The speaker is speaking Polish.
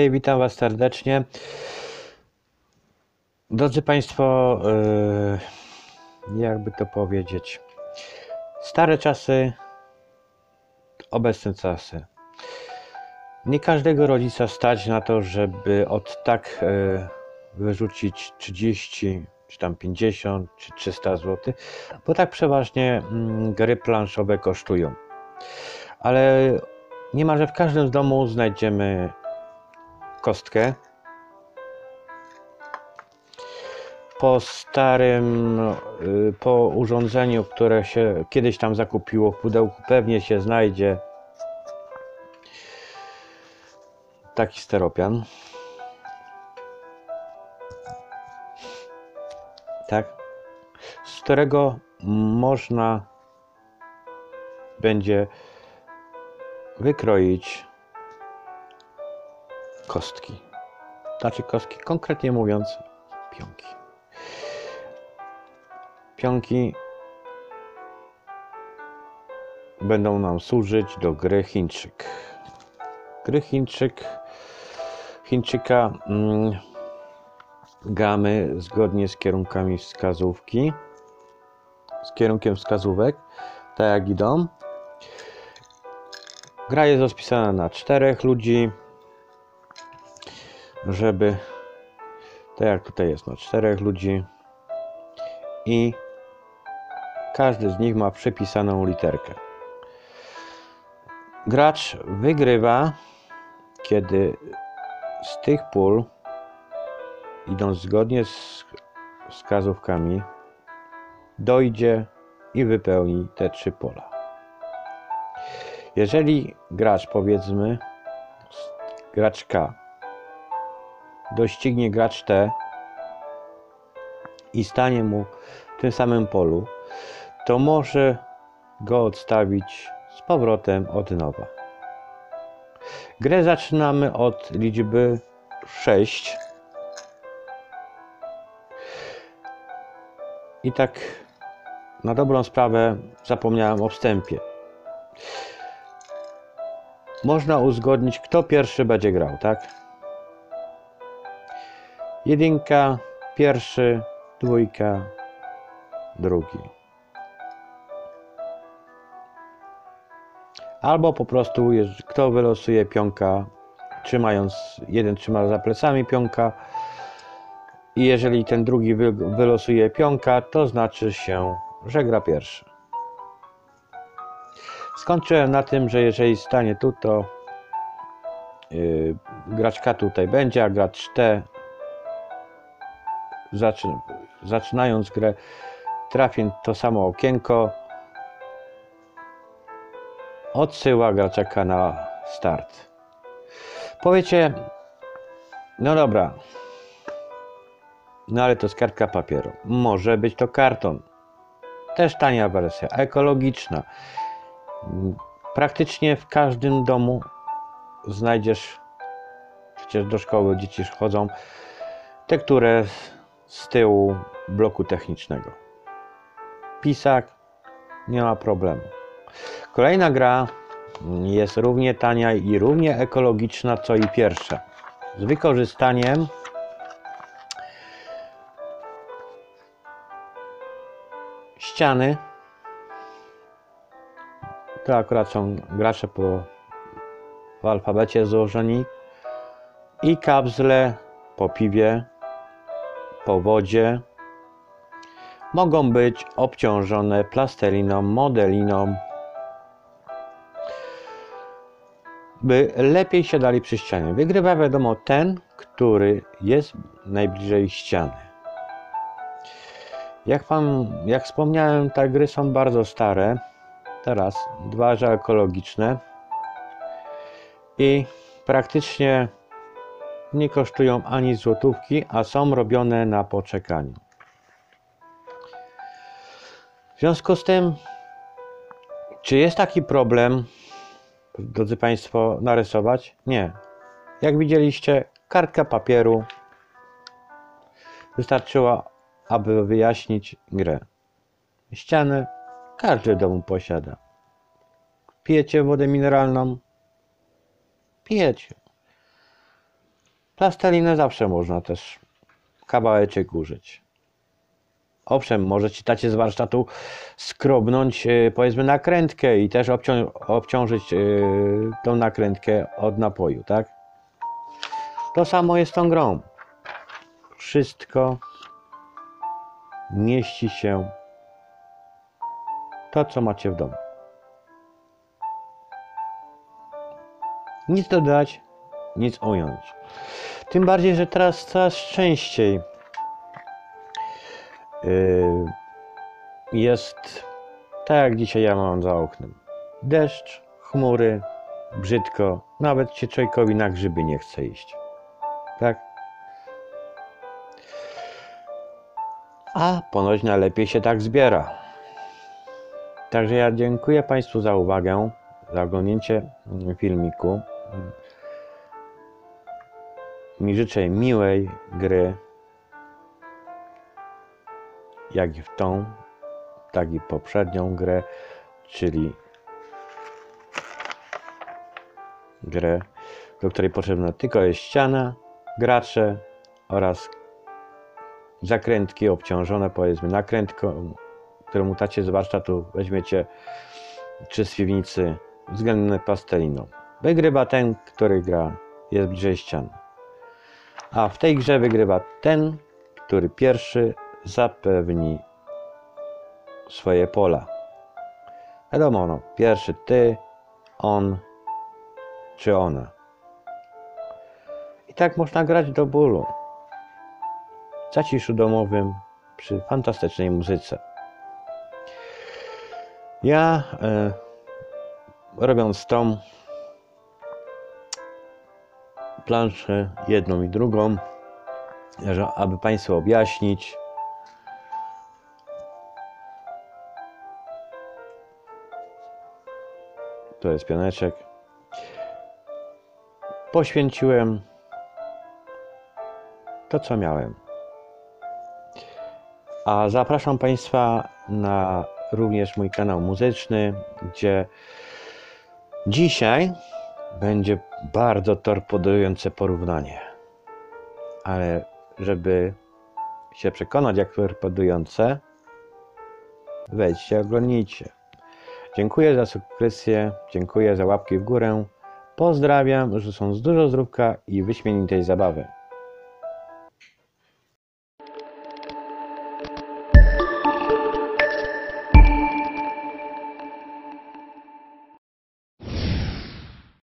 witam Was serdecznie. Drodzy Państwo, jakby to powiedzieć, stare czasy, obecne czasy. Nie każdego rodzica stać na to, żeby od tak wyrzucić 30, czy tam 50, czy 300 zł, bo tak przeważnie gry planszowe kosztują. Ale niemalże w każdym z domu znajdziemy kostkę. Po urządzeniu, które się kiedyś tam zakupiło w pudełku, pewnie się znajdzie taki steropian. Tak? Z którego można będzie wykroić kostki. Znaczy kostki, konkretnie mówiąc, pionki. Pionki będą nam służyć do gry Chińczyk. Gry Chińczyka gramy zgodnie z kierunkami wskazówki, z kierunkiem wskazówek, tak jak idą. Gra jest rozpisana na 4 ludzi, żeby, tak jak tutaj jest, na 4 ludzi i każdy z nich ma przypisaną literkę. Gracz wygrywa, kiedy z tych pól, idąc zgodnie z wskazówkami, dojdzie i wypełni te 3 pola. Jeżeli gracz, powiedzmy, gracz K, doścignie gracz T i stanie mu w tym samym polu, to może go odstawić z powrotem od nowa. Grę zaczynamy od liczby 6. I tak na dobrą sprawę zapomniałem o wstępie. Można uzgodnić, kto pierwszy będzie grał, tak? 1 pierwszy, 2 drugi. Albo po prostu, kto wylosuje pionka, jeden trzyma za plecami pionka i jeżeli ten drugi wylosuje pionka, to znaczy się, że gra pierwszy. Skończyłem na tym, że jeżeli stanie tu, to gracz K tutaj będzie, a gracz T zaczynając grę trafi to samo okienko, odsyła gracza K na start. Powiecie, no dobra, no ale to jest kartka papieru. Może być to karton. Też tania wersja, ekologiczna. Praktycznie w każdym domu znajdziesz, przecież do szkoły dzieci chodzą, tekturę z tyłu bloku technicznego. Pisak, nie ma problemu. Kolejna gra jest równie tania i równie ekologiczna co i pierwsza. Z wykorzystaniem ściany. To akurat są gracze w alfabecie złożeni. I kapsle po piwie, po wodzie mogą być obciążone plasteliną, modeliną, by lepiej siadali przy ścianie. Wygrywa, wiadomo, ten, który jest najbliżej ściany. Jak wspomniałem, te gry są bardzo stare. Teraz 2 ekologiczne i praktycznie nie kosztują ani złotówki, a są robione na poczekaniu. W związku z tym, czy jest taki problem, drodzy Państwo, narysować? Nie. Jak widzieliście, kartka papieru wystarczyła, aby wyjaśnić grę. Ściany każdy w domu posiada. Pijecie wodę mineralną? Pijecie. Plastelinę zawsze można też kawałeczek użyć. Owszem, możecie dacie z warsztatu skrobnąć powiedzmy nakrętkę i też obciążyć tą nakrętkę od napoju, tak? To samo jest z tą grą. Wszystko mieści się to, co macie w domu. Nic dodać, nic ująć. Tym bardziej, że teraz coraz częściej jest tak jak dzisiaj ja mam za oknem. Deszcz, chmury, brzydko, nawet się człowiekowi na grzyby nie chce iść. Tak? A ponoć najlepiej się tak zbiera. Także ja dziękuję Państwu za uwagę, za oglądnięcie filmiku. Mi życzę miłej gry, jak i w tą, tak i poprzednią grę, czyli grę, do której potrzebna tylko jest ściana, gracze oraz zakrętki obciążone powiedzmy nakrętką, którą dacie z warsztatu, weźmiecie czy z piwnicy, względnie plasteliną. Wygrywa ten, który gra jest bliżej ściany. A w tej grze wygrywa ten, który pierwszy zapewni swoje pola. Wiadomo, no, pierwszy ty, on czy ona. I tak można grać do bólu. W zaciszu domowym przy fantastycznej muzyce. Ja robiąc tą planszę jedną i drugą, aby Państwu objaśnić, to jest pioneczek, poświęciłem to, co miałem. A zapraszam Państwa na również mój kanał muzyczny, gdzie dzisiaj będzie bardzo torpedujące porównanie. Ale żeby się przekonać, jak torpedujące, wejdźcie, oglądnijcie. Dziękuję za subskrypcję, dziękuję za łapki w górę. Pozdrawiam, życzę dużo zdrówka i wyśmienitej zabawy.